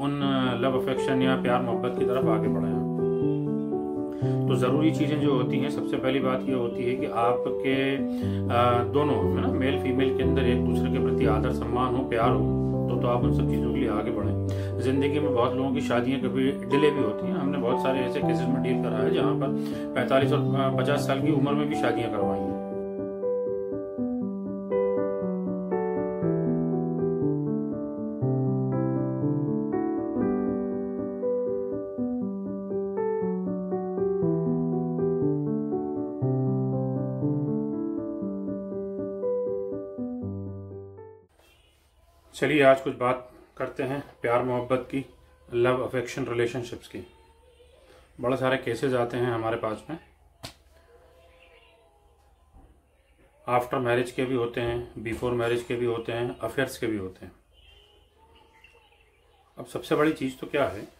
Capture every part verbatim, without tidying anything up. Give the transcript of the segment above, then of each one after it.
उन love affection या प्यार मोहब्बत की तरफ आगे बढ़े हैं। तो ज़रूरी चीज़ें जो होती हैं, सबसे पहली बात ये होती है कि आपके दोनों है ना, मेल फीमेल के अंदर एक दूसरे के प्रति आदर सम्मान हो, प्यार हो, तो तो आप उन सब चीज़ों के लिए आगे बढ़ें। ज़िंदगी में बहुत लोगों की शादियां कभी डिले भी होती हैं। हमने बहुत सारे ऐसे केसेस में डील करा है जहाँ पर पैंतालीस और पचास साल की उम्र में भी शादियां करवाई हैं। चलिए आज कुछ बात करते हैं प्यार मोहब्बत की, लव अफेक्शन रिलेशनशिप्स की। बड़े सारे केसेस आते हैं हमारे पास में, आफ्टर मैरिज के भी होते हैं, बिफोर मैरिज के भी होते हैं, अफेयर्स के भी होते हैं। अब सबसे बड़ी चीज़ तो क्या है,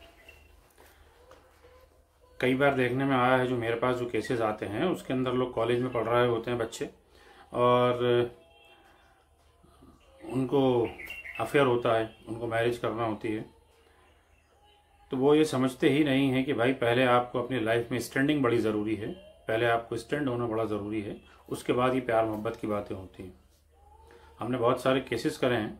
कई बार देखने में आया है, जो मेरे पास जो केसेस आते हैं उसके अंदर लोग कॉलेज में पढ़ रहे होते हैं बच्चे, और उनको अफेयर होता है, उनको मैरिज करना होती है, तो वो ये समझते ही नहीं है कि भाई पहले आपको अपनी लाइफ में स्टैंडिंग बड़ी ज़रूरी है, पहले आपको स्टैंड होना बड़ा ज़रूरी है, उसके बाद ही प्यार मोहब्बत की बातें होती हैं। हमने बहुत सारे केसेस करे हैं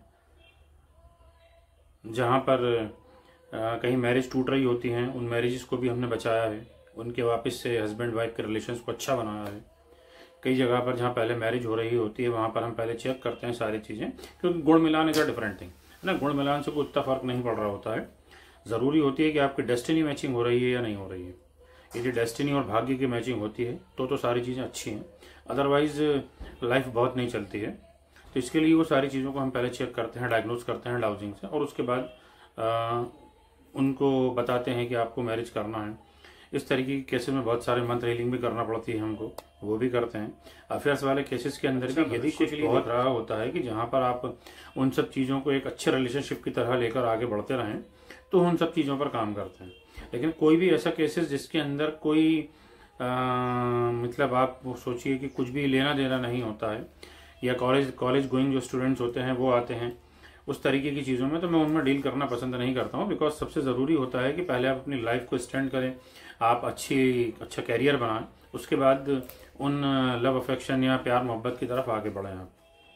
जहाँ पर आ, कहीं मैरिज टूट रही होती हैं, उन मैरिजेस को भी हमने बचाया है, उनके वापस से हस्बैंड वाइफ के रिलेशंस को अच्छा बनाया है। कई जगह पर जहाँ पहले मैरिज हो रही होती है वहाँ पर हम पहले चेक करते हैं सारी चीज़ें, क्योंकि गुण मिलान इज अ डिफरेंट थिंग है ना। गुण मिलान से कोई उतना फर्क नहीं पड़ रहा होता है, ज़रूरी होती है कि आपकी डेस्टिनी मैचिंग हो रही है या नहीं हो रही है। यदि डेस्टिनी और भाग्य की मैचिंग होती है तो तो सारी चीज़ें अच्छी हैं, अदरवाइज लाइफ बहुत नहीं चलती है। तो इसके लिए वो सारी चीज़ों को हम पहले चेक करते हैं, डायग्नोज करते हैं डाउजिंग से, और उसके बाद आ, उनको बताते हैं कि आपको मैरिज करना है। इस तरीके के केसेस में बहुत सारे मंत्र हीलिंग भी करना पड़ती है हमको, वो भी करते हैं। अफेयर्स वाले केसेस के अंदर भी यदि कुछ बहुत रहा होता है कि जहाँ पर आप उन सब चीज़ों को एक अच्छे रिलेशनशिप की तरह लेकर आगे बढ़ते रहें, तो उन सब चीज़ों पर काम करते हैं। लेकिन कोई भी ऐसा केसेस जिसके अंदर कोई आ, मतलब आप सोचिए कि कुछ भी लेना देना नहीं होता है, या कॉलेज कॉलेज गोइंग जो स्टूडेंट्स होते हैं वो आते हैं, उस तरीके की चीज़ों में तो मैं उनमें डील करना पसंद नहीं करता हूँ। बिकॉज सबसे ज़रूरी होता है कि पहले आप अपनी लाइफ को स्टैंड करें, आप अच्छी अच्छा कैरियर बनाएं, उसके बाद उन लव अफेक्शन या प्यार मोहब्बत की तरफ आगे बढ़ें आप।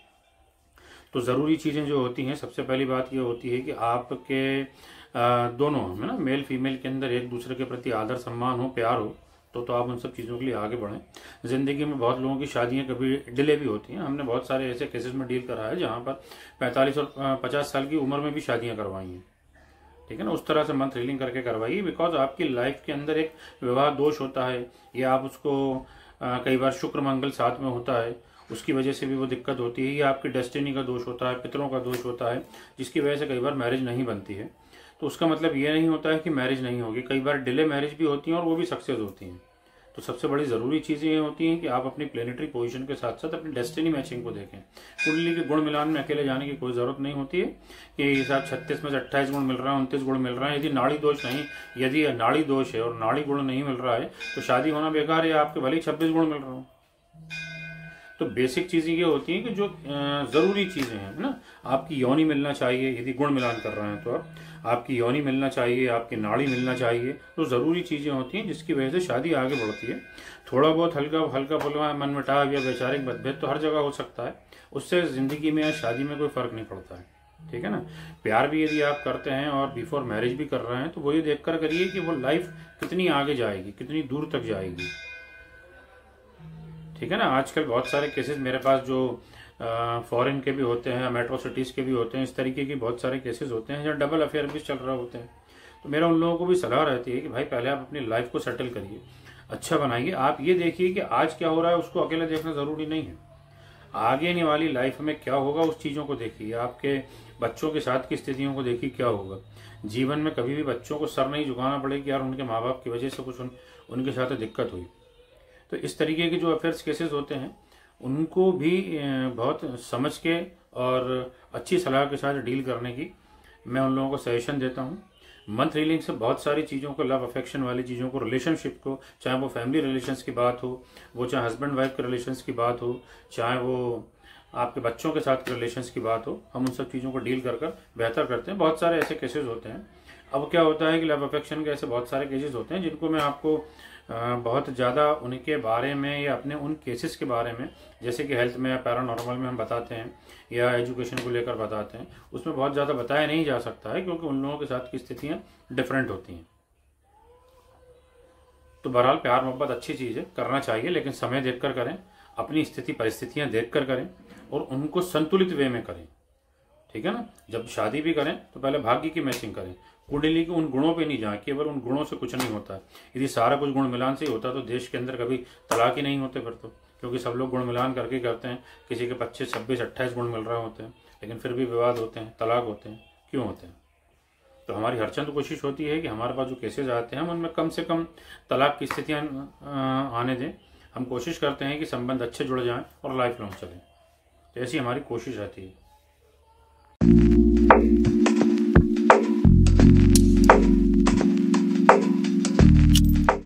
तो ज़रूरी चीज़ें जो होती हैं, सबसे पहली बात ये होती है कि आपके दोनों है ना, मेल फीमेल के अंदर एक दूसरे के प्रति आदर सम्मान हो, प्यार हो, तो तो आप उन सब चीज़ों के लिए आगे बढ़ें। ज़िंदगी में बहुत लोगों की शादियां कभी डिले भी होती हैं। हमने बहुत सारे ऐसे केसेस में डील करा है जहाँ पर पैंतालीस और पचास साल की उम्र में भी शादियां करवाई हैं, ठीक है ना। उस तरह से मंत्र हीलिंग करके करवाइए, बिकॉज आपकी लाइफ के अंदर एक विवाह दोष होता है, या आप उसको आ, कई बार शुक्र मंगल साथ में होता है, उसकी वजह से भी वो दिक्कत होती है, या आपकी डेस्टिनी का दोष होता है, पितरों का दोष होता है, जिसकी वजह से कई बार मैरिज नहीं बनती है। तो उसका मतलब ये नहीं होता है कि मैरिज नहीं होगी, कई बार डिले मैरिज भी होती हैं और वो भी सक्सेस होती हैं। तो सबसे बड़ी ज़रूरी चीज़ें ये होती हैं कि आप अपनी प्लेनेटरी पोजीशन के साथ साथ अपनी डेस्टिनी मैचिंग को देखें। कुंडली के गुण मिलान में अकेले जाने की कोई ज़रूरत नहीं होती है कि साथ छत्तीस में से अट्ठाईस गुण मिल रहा है, उनतीस गुण मिल रहा है। यदि नाड़ी दोष नहीं यदि नाड़ी दोष है और नाड़ी गुण नहीं मिल रहा है तो शादी होना बेकार है, आपके भले ही छब्बीस गुण मिल रहा हो। तो बेसिक चीज़ें ये होती हैं कि जो ज़रूरी चीज़ें हैं ना, आपकी योनि मिलना चाहिए, यदि गुण मिलान कर रहे हैं तो आप आपकी योनि मिलना चाहिए, आपकी नाड़ी मिलना चाहिए, तो ज़रूरी चीज़ें होती हैं जिसकी वजह से शादी आगे बढ़ती है। थोड़ा बहुत हल्का हल्का फुल्का मन मुटाव या वैचारिक मतभेद तो हर जगह हो सकता है, उससे ज़िंदगी में या शादी में कोई फ़र्क नहीं पड़ता है, ठीक है ना। प्यार भी यदि आप करते हैं और बिफोर मैरिज भी कर रहे हैं तो वो ये देख कर करिए कि वो लाइफ कितनी आगे जाएगी, कितनी दूर तक जाएगी, ठीक है ना। आजकल बहुत सारे केसेस मेरे पास जो फॉरेन के भी होते हैं, मेट्रो सिटीज़ के भी होते हैं, इस तरीके के बहुत सारे केसेस होते हैं जहाँ डबल अफेयर भी चल रहे होते हैं। तो मेरा उन लोगों को भी सलाह रहती है कि भाई पहले आप अपनी लाइफ को सेटल करिए, अच्छा बनाइए। आप ये देखिए कि आज क्या हो रहा है उसको अकेले देखना ज़रूरी नहीं है, आगे आने वाली लाइफ में क्या होगा उस चीज़ों को देखिए। आपके बच्चों के साथ की स्थितियों को देखिए क्या होगा। जीवन में कभी भी बच्चों को सर नहीं झुकाना पड़े कि यार उनके माँ बाप की वजह से कुछ उन, उनके साथ दिक्कत हुई। तो इस तरीके के जो अफेयर्स केसेस होते हैं उनको भी बहुत समझ के और अच्छी सलाह के साथ डील करने की मैं उन लोगों को सजेशन देता हूँ। मंथ हीलिंग से बहुत सारी चीज़ों को, लव अफेक्शन वाली चीज़ों को, रिलेशनशिप को, चाहे वो फैमिली रिलेशंस की बात हो, वो चाहे हस्बैंड वाइफ के रिलेशंस की बात हो, चाहे वो आपके बच्चों के साथ के रिलेशंस की बात हो, हम उन सब चीज़ों को डील कर कर बेहतर करते हैं। बहुत सारे ऐसे केसेस होते हैं अब क्या होता है कि लव अफेक्शन के ऐसे बहुत सारे केसेस होते हैं जिनको मैं आपको बहुत ज़्यादा उनके बारे में या अपने उन केसेस के बारे में, जैसे कि हेल्थ में या पैरानॉर्मल में हम बताते हैं या एजुकेशन को लेकर बताते हैं, उसमें बहुत ज़्यादा बताया नहीं जा सकता है क्योंकि उन लोगों के साथ की स्थितियाँ डिफरेंट होती हैं। तो बहरहाल प्यार मोहब्बत अच्छी चीज़ है, करना चाहिए, लेकिन समय देखकर करें, अपनी स्थिति परिस्थितियाँ देखकर करें और उनको संतुलित वे में करें। ठीक है ना। जब शादी भी करें तो पहले भाग्य की मैचिंग करें, कुंडली के उन गुणों पे नहीं जाए, केवल उन गुणों से कुछ नहीं होता। यदि सारा कुछ गुण मिलान से ही होता तो देश के अंदर कभी तलाक ही नहीं होते फिर तो, क्योंकि सब लोग गुण मिलान करके करते हैं। किसी के पच्चीस छब्बीस अट्ठाईस गुण मिल रहे होते हैं, लेकिन फिर भी विवाद होते हैं, तलाक होते हैं। क्यों होते हैं? तो हमारी हर चंद कोशिश होती है कि हमारे पास जो केसेज आते हैं उनमें कम से कम तलाक की स्थितियाँ आने दें। हम कोशिश करते हैं कि संबंध अच्छे जुड़ जाएं और लाइफ लॉन्ग चलें। तो ऐसी हमारी कोशिश रहती है।